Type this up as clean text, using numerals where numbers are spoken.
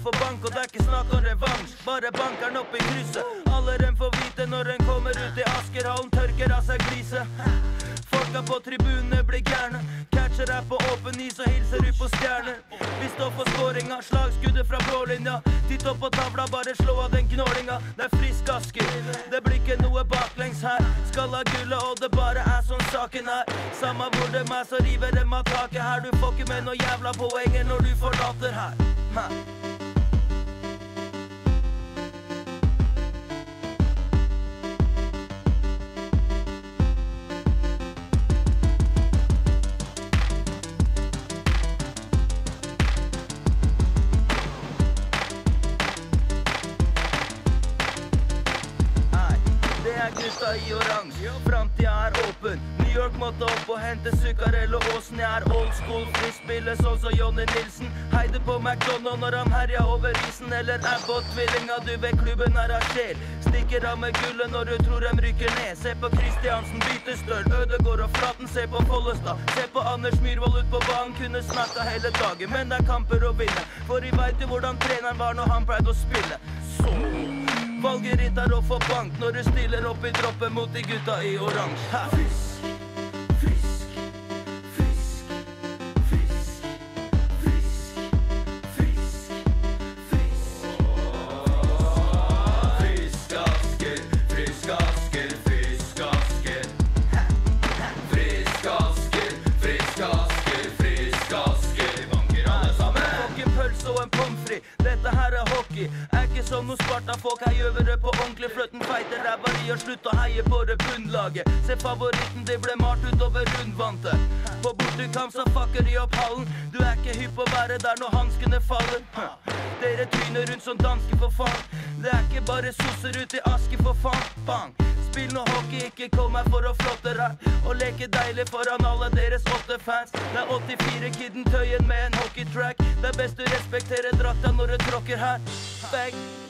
få bank, og det ikke snakk om revansj. Bare bankeren opp i krysset. Alle dem får vite når en kommer ut i Askerhallen, tørker av seg gliset. Folka på tribunene blir gærne. Catcher deg på åpen is og hilser ut på stjerner. Vi står for skåringa, slagskuddet fra blålinja. Titt opp på tavla, bare slå av den knålinga. Det frisk Asker, det blir ikke noe baklengs her. Skal ha gullet, og det bare sånn saken er. Samme hvor det så river dem av taket her. Du får ikke med noe jævla poenger når du forlater her. Gutta i oransje, framtida åpen. New York måtte opp og hente Zuccarello Åsen. Jeg old school, frispiller sånn som Johnny Nilsen. Heide på McDonald når han herja over isen. Eller Abbott-tvillinga, du vet klubben av sjel. Stikker av med gullet når du tror de rykker ned. Se på Kristiansen, bytestøl, Ødegård og Flaten. Se på Follestad, se på Anders Myhrvold ut på banen. Kunne snakka hele dagen, men det kamper å vinne. For vi vet jo hvordan treneren var når han pleide å spille. Så valget ditt å få bank når du stiller opp i droppen mot de gutta i oransje. Frisk, frisk, frisk, frisk, frisk, frisk, frisk. Frisk Asker, frisk Asker, frisk Asker. Frisk Asker, frisk Asker, frisk Asker. Vi banker alle sammen. Får ikke pølse og en pommes frites. Dette her hockey. Ikke som noen Sparta-folk, her gjør vi det på ordentlig. Fløtten feiter ræva i og slutt å heie på det bunnlaget. Se favoritten, det ble malt utover rundvantet. På bortekamp så fucker de opp hallen. Du ikke hypp å være der når hanskene faller. Dere tryner rundt som danske for faen. Det ikke bare sosser ut i Asker for faen. Bang! Spill noe hockey, ikke kom her for å flotte deg. Og leke deilig foran alle deres 8 fans. Det 84-kidden Tøyen med en hockeytrack. Det best du respekterer drakta når du tråkker her. Bang!